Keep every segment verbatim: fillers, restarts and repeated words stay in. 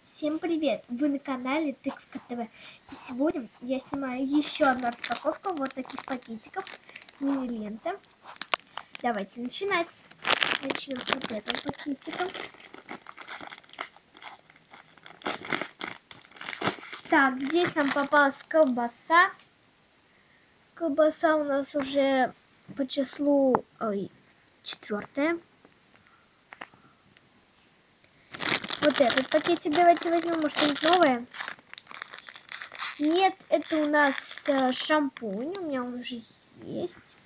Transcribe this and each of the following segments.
Всем привет! Вы на канале Тыковка ТВ. И сегодня я снимаю еще одну распаковку вот таких пакетиков мини-лента. Давайте начинать. Начнем с вот этого пакетика. Так, здесь нам попалась колбаса. Колбаса у нас уже по числу ой, четвертая. Вот этот пакетик давайте возьмем, может что-нибудь новое. Нет, это у нас э, шампунь, у меня он уже есть.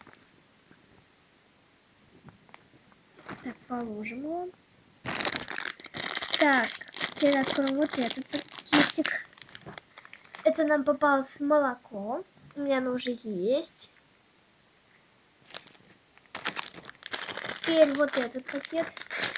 Так, положим его. Так, теперь откроем вот этот пакетик. Это нам попалось молоко, у меня оно уже есть. Теперь вот этот пакет.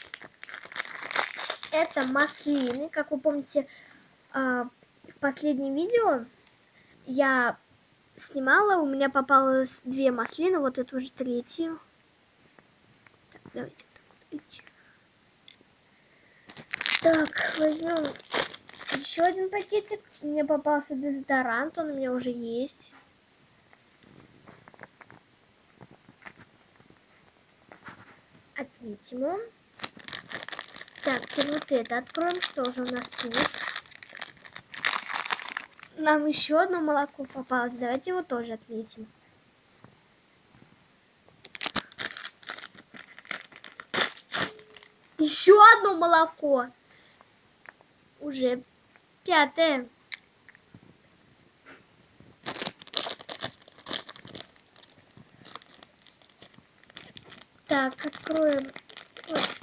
Это маслины, как вы помните, э, в последнем видео я снимала, у меня попалось две маслины, вот эту уже третью. Так, давайте так, возьмем еще один пакетик. Мне попался дезодорант, он у меня уже есть. Отметим его. Так, теперь вот это откроем, что же у нас тут. Нам еще одно молоко попалось, давайте его тоже отметим. Еще одно молоко. Уже пятое. Так, откроем вот